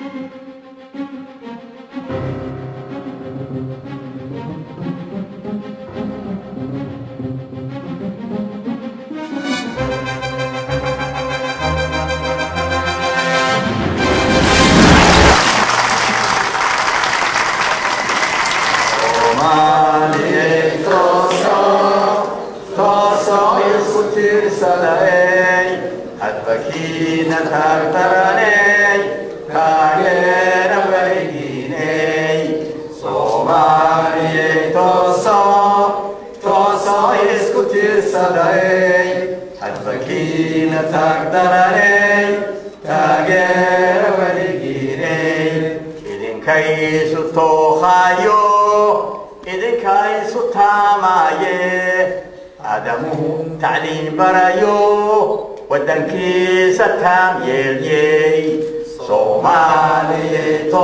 تعليم برايو ودنكي ستام يلي صومالي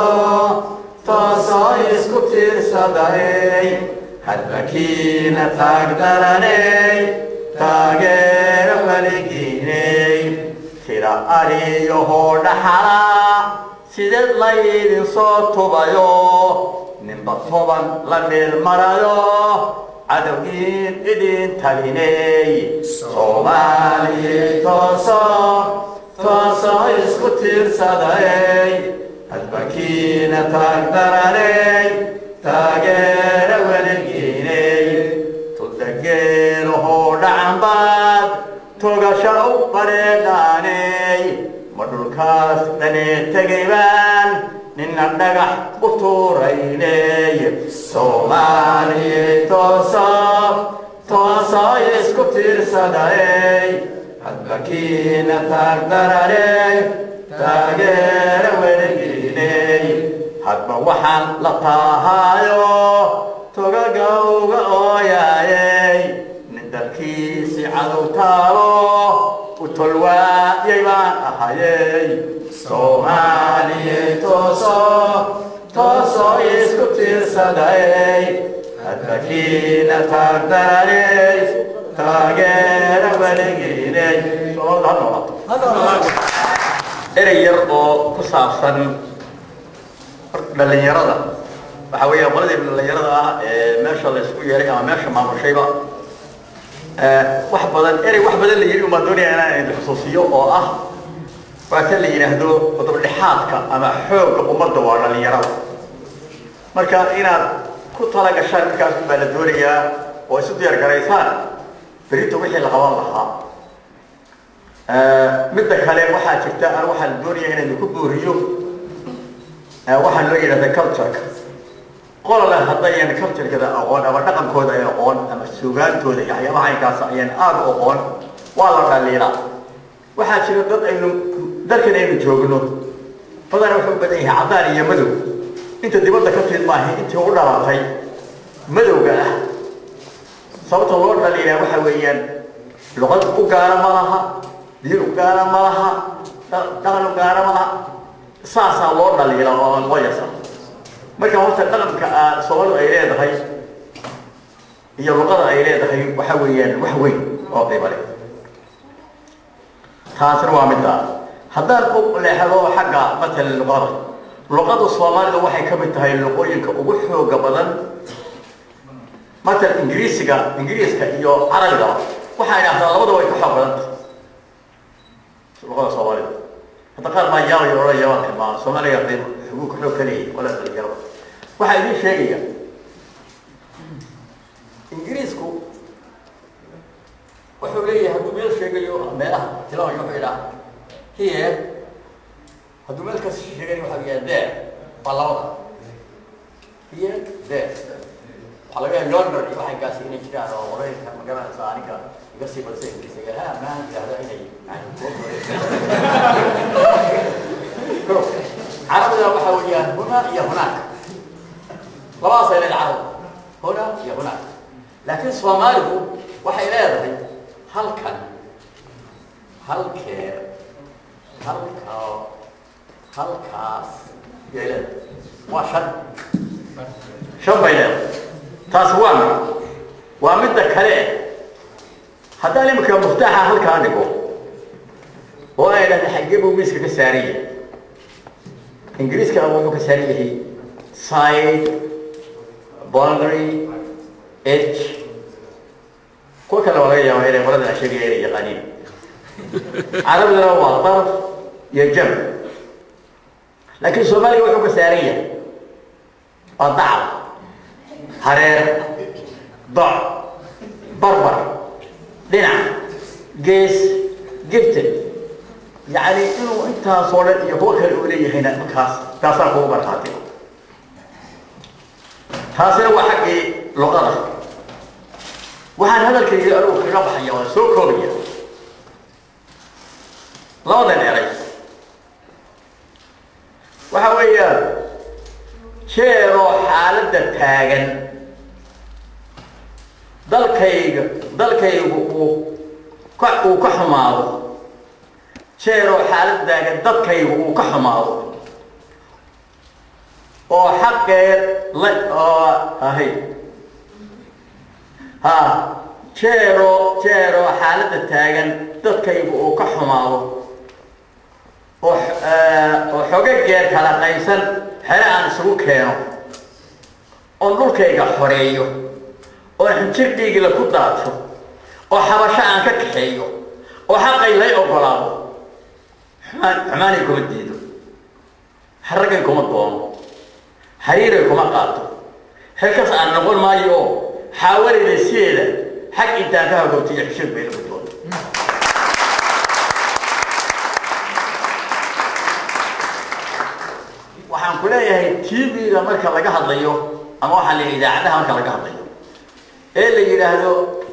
توصو يسكتير صداي هالبكينة تقدرني تاجر ولقيني ترى أريو هون حرا سيد الليل صوت بايو نبطوبا لمير مرايو عدوين إدين تليني صومالي توصو يسكتير صداي البكينة تقدرني تاجر ولقيني تدقيره دعنباد توغشو قريداني مدركاس دني تقيبان نندقح قطوريني صومالي توصو يسكتير صداي البكينة تقدرني تاجر ولقيني hadba waxaan la taahayo togagawga ooyaayay nin dalkiisi cadow taalo u tolwaayay baan ahayay soomaaliyey toosoo isku tiirsaday hadbakiina taagdaranay taageera weligiinay erey yar oo ku saabsan dhalinyarada waxa weeye qoladii dhalinyarada ah ee meesha la isku yeeray ama meesha maamushayba wax badan la yiri uma doonayaan inay xusuusiyo oo ah waxa la yiraahdo qodob dhexaadka ama xoogga ummadda waa dhalinyarada marka inaad ku tala gashaan markaas baa la doonayaa oo isu diyaar garaysaan berito wixii la qaban lahaa midda kale waxaa jirta aan waxa la doonayaa inay ku booriyo waxaan loo yiraahdaa culture qolada hadayeen culture kada aqoon ama dhaqankooda ay aqoon ama suugaantooda iyo waxyaabaha aynkaas ayaan aad u aqoon waa la dhaliilaa waxaa jira dad aynu dalkan aynu joogno badan wuxuu badan yahay cadaan iyo madow inta dibadda ka timid maaha intii u dhalatay madowga ah sababta loo dhaliilaa waxa weeyaan luqad u gaara ma laha diin u gaara ma laha dhaqan u gaara ma laha saasaa loo dhaliila oo aan loo yasa marka horta dhaqanka Soomaalidu ay leedahay iyo luqada ay leedahay waxa weeyaan wax weyn oo qiimo leh taasina waa mid haddaan u leexdo xagga matal luqada Soomaalidu waxay ka mid tahay luqooyinka ugu xooga badan matal Ingiriiska iyo Carabiga waxa ay dhahdaan labadaba way ka xoog badan luqada Soomaalidu تقال ما يجاوي ولا يجاوي ما صومالي يقدم حقوق حكلي ولا تجربة واحد شيء إنجليزكو وحولي هدو ميل شيء يو ماله تلاقي يوحيلا هي هدو ميل كاس شيء يوحي ده بالله هي ده على كده لندن يوحي كاس هنا كده ولا كم كمان ساني كده يقصي بس إنجليزي ها ما هذا هنا عربنا وحويان هنا يا هناك خلاص إلى العرب هنا يا هناك لكن صومالي وحيلاده هل كاس يلاد وشد شو بينه تاسوان ومدة كله هذا اللي ممكن مفتاحه هل كانكو وأنا نحجبه مسك السارية إنجليز كانوا يقولوا كسريه side boundary edge كل كلام ولا يا وهي فرد الشيء غير يقانين عربنا هو طرف يجمع لكن الصومالي يقولوا كسريه الضعف حرير ضع بربر دينا جيس جبت يعني إنه أنت صورت يبوك الأولية هنا مكاس تصل هو بركاته هذا هو حقي لغة وعن هذا الكلام أروح ربح يا سو كوريا لا ولا نعرف وحويا شيرو حالة تاجن ضل وكحماض شيرو حالة تاجن ضل وكحماض وحق لا هي ها شيرو حالة تاجن ضل وكحماض وحقق جير كلا قيسن حرام سوكينو ونلقي حريو ونحنتي جيل كوداتو وحبشان ككحيو وحقي لا يقبلوا حمانيكم الديدو حرقيكم الطوم حريركم قاطو هلكس أن نقول ما يو حاول السيلة حق أنت كهرباء تيحشر بين البطول waxaan ku leeyahay TV-ga marka laga hadlayo ama waxa la idaacadaha marka laga hadlayo ee la yiraahdo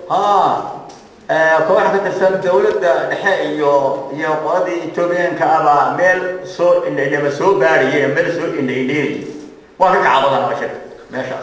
koox ka tirsan dawladda dhexe iyo qoladii Itoobiyaanka aba meel soo inay soo baariyeen meel soo inay waa ka kacabada bashar meesha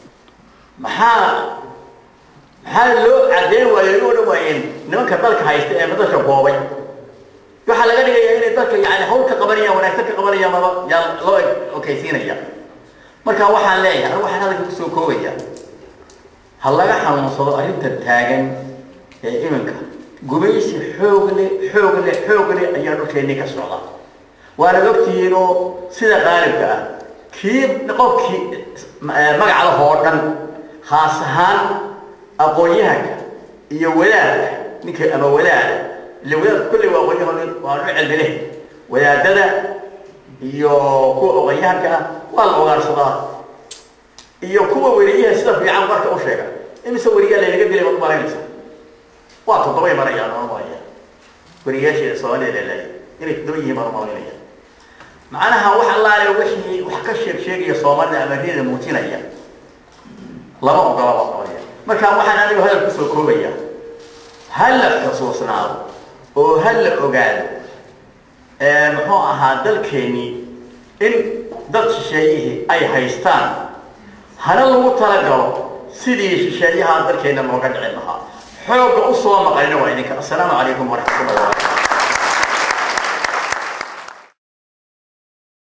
maxaa loo cadeyn waayeen nimanka dalka haysta ee dadka boobay waxa laga dhigayaa inay dadka yaani hawl ka qabanayaan wanaagsan ka qabanayaan ma ya loo okeysiinaya marka waxaan leeyahay waxaan hadalka ku soo koobaya hal laga xanuunsado arrinta taagan ee imanka gumaysi xoog leh ayaa dhulkeena ka socda waana ogtiino sida qaalibka ah qofkii magaca hoo dhan khaas ahaan aqoonyahanka iyo wadaadka ninka ama wadaad الولاد كل واقعيهم وعلم له ولادنا يوكو أغيانك والله وارصدا يوكو وريه سلف في عام بركة أو شيء إمس وريه اللي نقدر لي مطمئن إنسان واحد طبيعي مريان مرمايا وريه شيء صواني لله يريد دويه مرمايا معناها وح الله عليه وحي وحكشر شيء يصومنا أمرين الموتين أيام لا ما أقرأ مرمايا ما كان وحنا نقول هذا الكسر كوبيا هلا خصوصنا وهل أقال محوها دلكيني إن دلت شيء أي هايستان هل المتلقى سيدي شيء هذا دلكينا موقع عندها حب أصلا مقالنا وإنك السلام عليكم ورحمة الله وبركاته